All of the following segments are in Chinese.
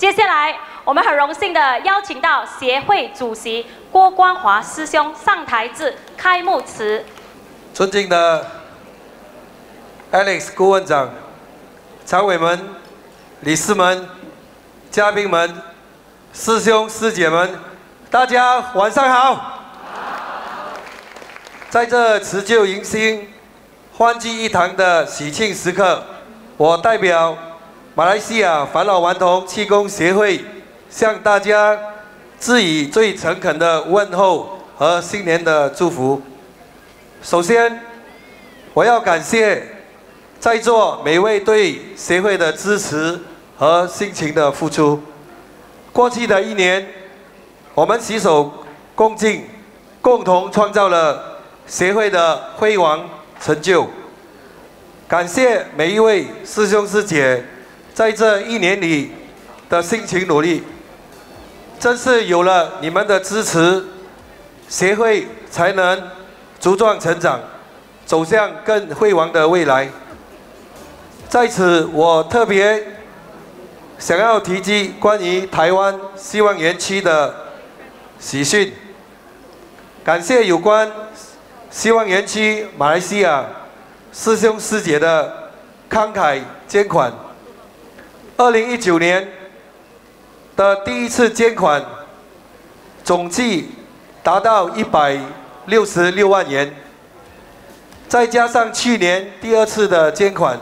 接下来，我们很荣幸的邀请到协会主席郭光华师兄上台致开幕词。 尊敬的 Alex 顾问长、常委们、理事们、嘉宾们、师兄师姐们，大家晚上好。在这辞旧迎新、欢聚一堂的喜庆时刻，我代表马来西亚返老还童气功协会，向大家致以最诚恳的问候和新年的祝福。首先，我要感谢在座每位对协会的支持和辛勤的付出。过去的一年，我们携手共进，共同创造了协会的辉煌成就。感谢每一位师兄师姐在这一年里的辛勤努力，正是有了你们的支持，协会才能茁壮成长，走向更辉煌的未来。在此，我特别想要提及关于台湾希望园区的喜讯，感谢有关希望园区马来西亚师兄师姐的慷慨捐款。2019年的第一次捐款总计达到166万元，再加上去年第二次的捐款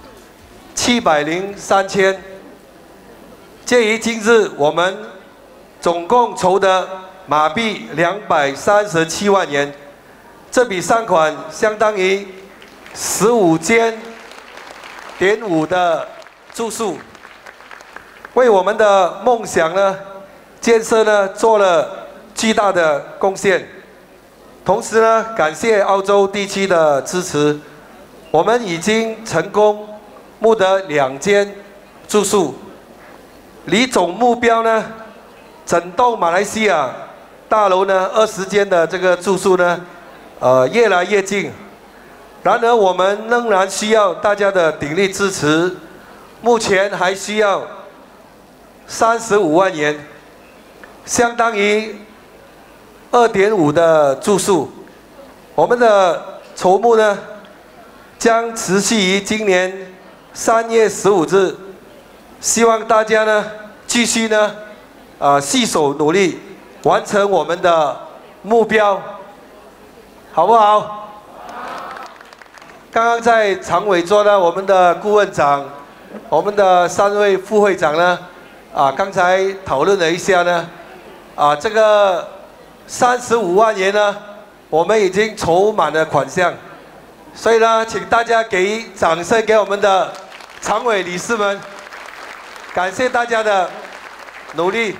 703千，介于今日我们总共筹得马币237万元，这笔善款相当于15间点5的住宿，为我们的梦想呢建设呢做了巨大的贡献。同时呢，感谢澳洲地区的支持，我们已经成功募得2间住宿，离总目标呢，整栋马来西亚大楼呢20间的这个住宿呢，越来越近。然而，我们仍然需要大家的鼎力支持，目前还需要35万元，相当于2.5的住宿。我们的筹募呢，将持续于今年3月15日，希望大家呢继续呢，携手努力，完成我们的目标，好不好？刚刚在常委桌呢，我们的顾问长，我们的3位副会长呢，刚才讨论了一下呢，这个35万元呢，我们已经筹满了款项，所以呢，请大家给予掌声给我们的常委理事们，感谢大家的努力。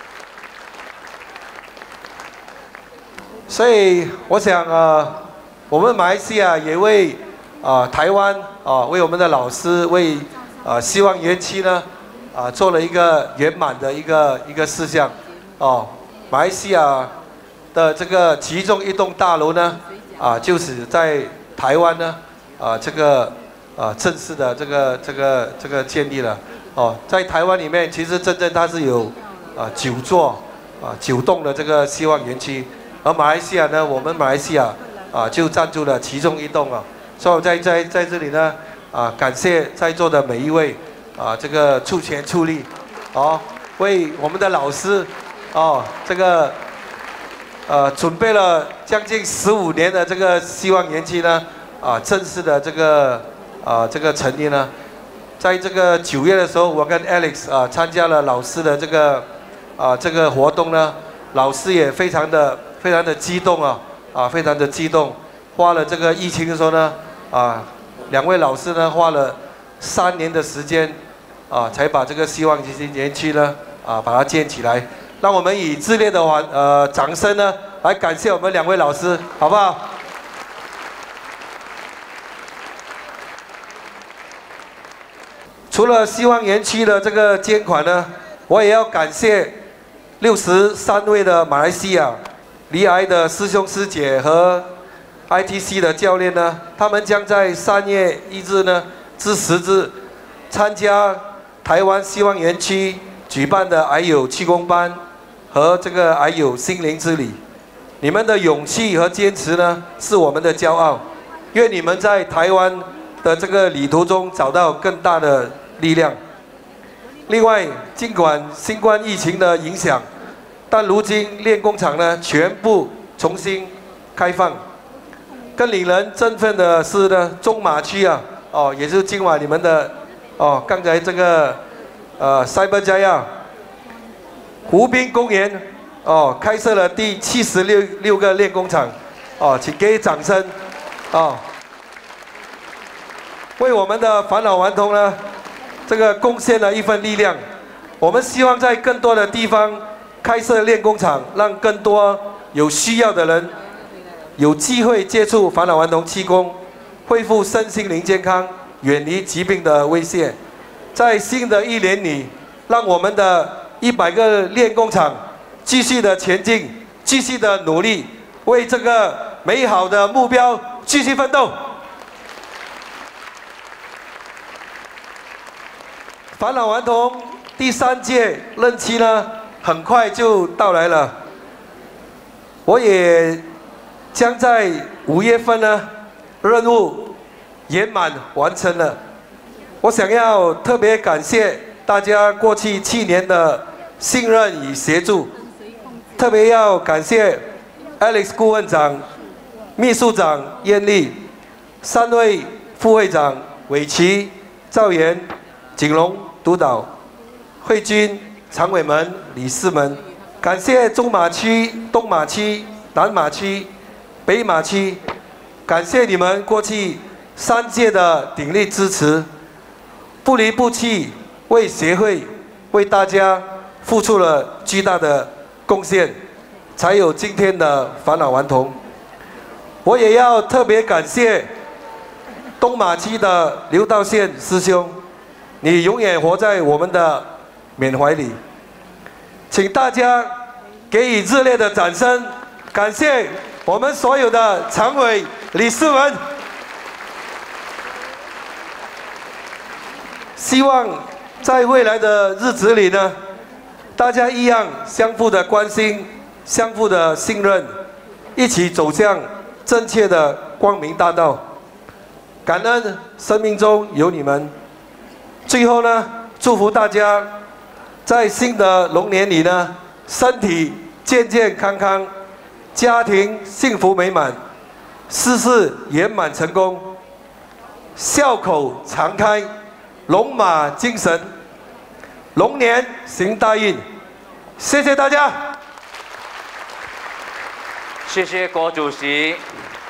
所以我想我们马来西亚也为台湾为我们的老师为希望园区呢做了一个圆满的一个事项马来西亚的这个其中一栋大楼呢就是在台湾呢这个正式的这个建立了在台湾里面其实真正它是有9座9栋的这个希望园区，而马来西亚呢，我们马来西亚就占住了其中一栋所以我在这里呢，感谢在座的每一位，这个出钱出力，为我们的老师，这个准备了将近15年的这个希望园区呢，正式的这个成立呢，在这个9月的时候，我跟 Alex 参加了老师的这个活动呢，老师也非常的激动非常的激动，花了这个疫情的时候呢。2位老师呢花了3年的时间，才把这个希望园区呢，把它建起来。让我们以热烈的掌声呢，来感谢我们2位老师，好不好？除了希望园区的这个捐款呢，我也要感谢63位的马来西亚罹癌的师兄师姐和ITC 的教练呢，他们将在3月1日呢至10日参加台湾希望园区举举办的癌友气功班和这个癌友心灵之旅。你们的勇气和坚持呢，是我们的骄傲。愿你们在台湾的这个旅途中找到更大的力量。另外，尽管新冠疫情的影响，但如今练功场呢全部重新开放。更令人振奋的是呢，中马区啊，也就是今晚你们的刚才这个Cyber Jaya 湖滨公园开设了第76个练功场，请给予掌声，为我们的返老还童呢，这个贡献了一份力量。我们希望在更多的地方开设练功场，让更多有需要的人有机会接触返老还童气功，恢复身心灵健康，远离疾病的威胁。在新的一年里，让我们的100个练功场继续的前进，继续的努力，为这个美好的目标继续奋斗。返老还童第3届任期呢，很快就到来了。我也将在5月份呢，任务圆满完成了。我想要特别感谢大家过去7年的信任与协助，特别要感谢 Alex 顾问长、秘书长燕丽、3位副会长韦奇、赵源、景龙督导、慧君、常委们、理事们，感谢中马区、东马区、南马区、北马区，感谢你们过去3届的鼎力支持，不离不弃，为协会、为大家付出了巨大的贡献，才有今天的返老还童。我也要特别感谢东马区的刘道宪师兄，你永远活在我们的缅怀里。请大家给予热烈的掌声，感谢我们所有的常委、理事们。希望在未来的日子里呢，大家一样相互的关心，相互的信任，一起走向正确的光明大道。感恩生命中有你们。最后呢，祝福大家在新的龙年里呢，身体健健康康，家庭幸福美满，事事圆满成功，笑口常开，龙马精神，龙年行大运。谢谢大家。 谢谢郭主席。